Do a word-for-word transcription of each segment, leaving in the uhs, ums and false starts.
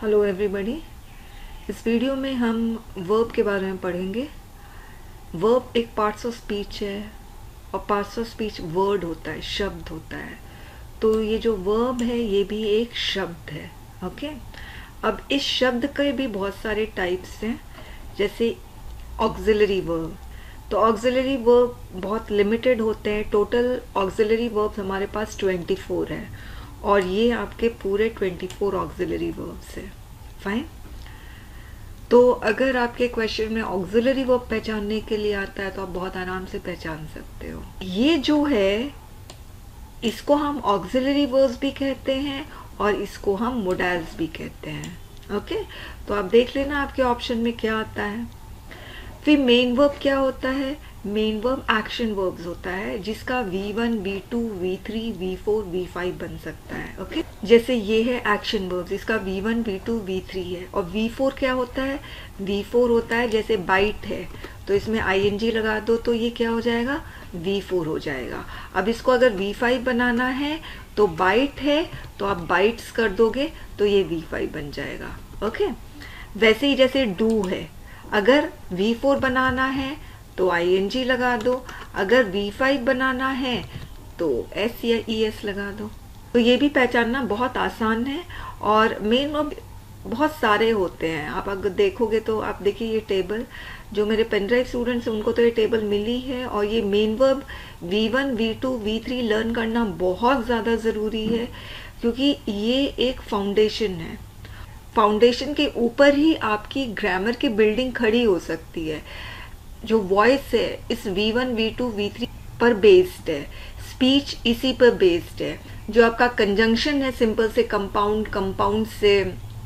Hello everybody. इस video में हम वर्ब के बारे में पढ़ेंगे। वर्ब एक पार्ट्स ऑफ स्पीच है और पार्ट्स ऑफ स्पीच वर्ड होता है, शब्द होता है। तो ये जो वर्ब है ये भी एक शब्द है। ओके, अब इस शब्द के भी बहुत सारे टाइप्स हैं, जैसे ऑक्सिलरी वर्ब। तो ऑक्सिलरी वर्ब बहुत लिमिटेड होते हैं। टोटल ऑक्सिलरी वर्ब्स हमारे पास चौबीस है और ये आपके पूरे चौबीस ऑक्सिलरी वर्ब्स है। फाइन। तो अगर आपके क्वेश्चन में ऑक्सिलरी वर्ब पहचानने के लिए आता है तो आप बहुत आराम से पहचान सकते हो। ये जो है इसको हम ऑक्सिलरी वर्ब्स भी कहते हैं और इसको हम मोडाल्स भी कहते हैं। ओके, तो आप देख लेना आपके ऑप्शन में क्या आता है। फिर मेन वर्ब क्या होता है? मेन वर्ब एक्शन वर्ब्स होता है, जिसका V one, V two, V three, V four, V five बन सकता है। ओके, जैसे ये है एक्शन वर्ब्स, इसका V one, V two, V three है। और वी फोर क्या होता है? वी फोर होता है जैसे बाइट है तो इसमें आईएनजी लगा दो तो ये क्या हो जाएगा? वी फोर हो जाएगा। अब इसको अगर वी फाइव बनाना है तो बाइट है तो आप बाइट्स कर दोगे तो ये वी फाइव बन जाएगा। ओके, वैसे ही जैसे डू है, अगर वी फोर बनाना है तो आई एन जी लगा दो, अगर वी फाइव बनाना है तो एस या ई एस लगा दो। तो ये भी पहचानना बहुत आसान है। और मेन वर्ब बहुत सारे होते हैं। आप अगर देखोगे तो आप देखिए ये टेबल, जो मेरे पेनड्राइव स्टूडेंट्स हैं उनको तो ये टेबल मिली है। और ये main verb V one, V two, V three learn करना बहुत ज़्यादा ज़रूरी है, क्योंकि ये एक फाउंडेशन है। फाउंडेशन के ऊपर ही आपकी ग्रामर की बिल्डिंग खड़ी हो सकती है। जो वॉइस है इस V one, V two, V three पर बेस्ड है, स्पीच इसी पर बेस्ड है। जो आपका कंजंक्शन है सिंपल से कंपाउंड, कंपाउंड से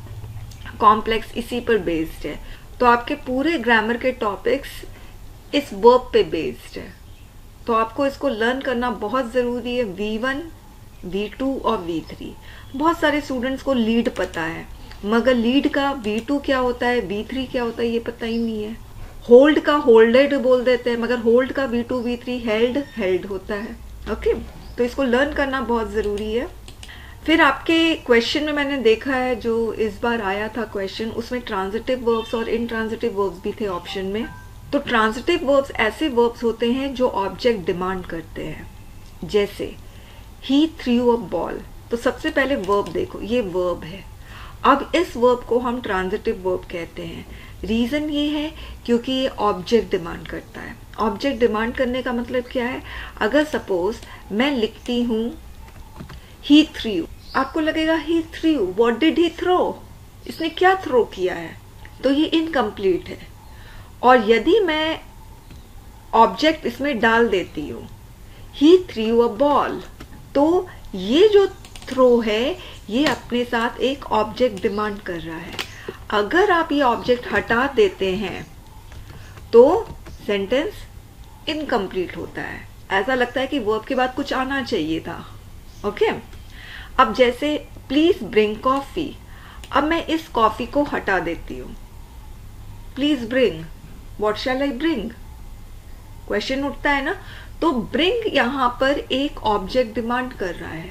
कॉम्प्लेक्स, इसी पर बेस्ड है। तो आपके पूरे ग्रामर के टॉपिक्स इस वर्ब पे बेस्ड है। तो आपको इसको लर्न करना बहुत ज़रूरी है। वी वन, वी टू और वी थ्री। बहुत सारे स्टूडेंट्स को लीड पता है, मगर लीड का वी टू क्या होता है, वी थ्री क्या होता है ये पता ही नहीं है। होल्ड का होल्डेड बोल देते हैं, मगर होल्ड का V two, V three, held held होता है। ओके, तो इसको लर्न करना बहुत ज़रूरी है। फिर आपके क्वेश्चन में मैंने देखा है, जो इस बार आया था क्वेश्चन, उसमें ट्रांजिटिव वर्ब्स और इनट्रांजिटिव वर्ब्स भी थे ऑप्शन में। तो ट्रांजिटिव वर्ब्स ऐसे वर्ब्स होते हैं जो ऑब्जेक्ट डिमांड करते हैं, जैसे ही थ्रू अ बॉल। तो सबसे पहले वर्ब देखो, ये वर्ब है। अब इस वर्ब को हम ट्रांजिटिव वर्ब कहते हैं। रीज़न ये है क्योंकि ये ऑब्जेक्ट डिमांड करता है। ऑब्जेक्ट डिमांड करने का मतलब क्या है? अगर सपोज मैं लिखती हूँ ही थ्रू, आपको लगेगा he threw, what did he throw, इसने क्या थ्रो किया है, तो ये इनकम्प्लीट है। और यदि मैं ऑब्जेक्ट इसमें डाल देती हूँ ही थ्रू अ बॉल, तो ये जो थ्रो है ये अपने साथ एक ऑब्जेक्ट डिमांड कर रहा है। अगर आप ये ऑब्जेक्ट हटा देते हैं तो सेंटेंस इनकम्प्लीट होता है। ऐसा लगता है कि वर्ब के बाद कुछ आना चाहिए था। ओके, अब जैसे प्लीज ब्रिंग कॉफी, अब मैं इस कॉफी को हटा देती हूँ। Please bring, what shall I bring, question उठता है ना। तो ब्रिंग यहां पर एक ऑब्जेक्ट डिमांड कर रहा है।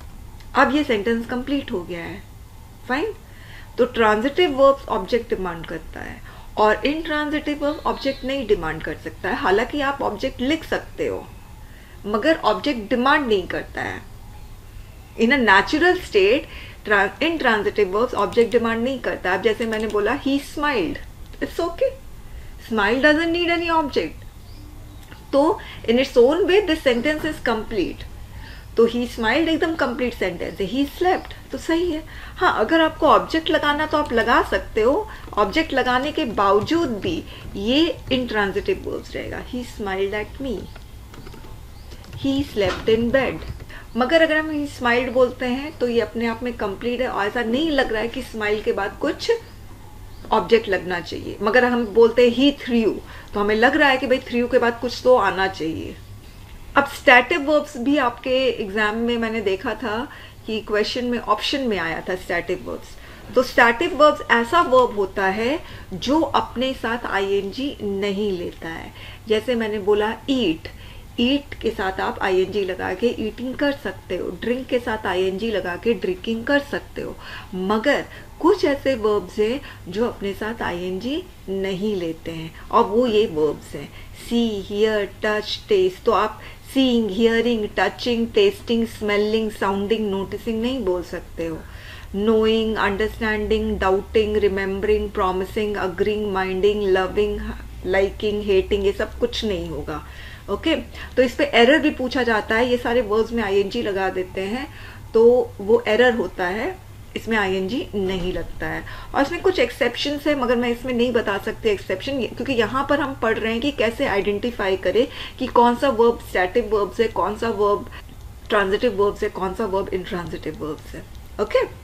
अब ये सेंटेंस कंप्लीट हो गया है। फाइन। तो ट्रांजिटिव वर्ब्स ऑब्जेक्ट डिमांड करता है और इनट्रांजिटिव वर्ब ऑब्जेक्ट नहीं डिमांड कर सकता है। हालांकि आप ऑब्जेक्ट लिख सकते हो, मगर ऑब्जेक्ट डिमांड नहीं करता है। In a natural state intransitive verbs object demand नहीं करता। अब जैसे मैंने बोला he smiled, it's okay, smile doesn't need any object. तो in its own way this sentence is complete. तो ही स्माइल्ड एकदम कंप्लीट सेंटेंस है। ही स्लेप्ट तो सही है। हाँ, अगर आपको ऑब्जेक्ट लगाना तो आप लगा सकते हो। ऑब्जेक्ट लगाने के बावजूद भी ये इनट्रांजिटिव वर्ब्स रहेगा। He smiled at me, he slept in bed. मगर अगर हम ही स्माइल्ड बोलते हैं तो ये अपने आप में कंप्लीट है और ऐसा नहीं लग रहा है कि स्माइल के बाद कुछ ऑब्जेक्ट लगना चाहिए। मगर हम बोलते हैं ही थ्रू तो हमें लग रहा है कि भाई थ्रू के बाद कुछ तो आना चाहिए। अब स्टैटिव वर्ब्स भी आपके एग्जाम में मैंने देखा था कि क्वेश्चन में ऑप्शन में आया था स्टैटिव वर्ब्स। तो स्टैटिव वर्ब्स ऐसा वर्ब होता है जो अपने साथ आईएनजी नहीं लेता है। जैसे मैंने बोला ईट, ईट के साथ आप आईएनजी लगा के ईटिंग कर सकते हो, ड्रिंक के साथ आईएनजी लगा के ड्रिंकिंग कर सकते हो, मगर कुछ ऐसे वर्ब्स हैं जो अपने साथ आईएनजी नहीं लेते हैं और वो ये वर्ब्स हैं सी, हियर, टच, टेस्ट। तो आप seeing, hearing, touching, tasting, smelling, sounding, noticing नहीं बोल सकते हो। Knowing, understanding, doubting, remembering, promising, agreeing, minding, loving, liking, hating, ये सब कुछ नहीं होगा। Okay okay? तो इस पे एरर भी पूछा जाता है, ये सारे वर्ड्स में आईएनजी लगा देते हैं तो वो एरर होता है, इसमें आईएनजी नहीं लगता है। और इसमें कुछ एक्सेप्शंस है मगर मैं इसमें नहीं बता सकती एक्सेप्शन, क्योंकि यहाँ पर हम पढ़ रहे हैं कि कैसे आइडेंटिफाई करें कि कौन सा वर्ब स्टैटिक वर्ब्स है, कौन सा वर्ब ट्रांजिटिव वर्ब्स है, कौन सा वर्ब इंट्रांजिटिव वर्ब्स है। Okay okay?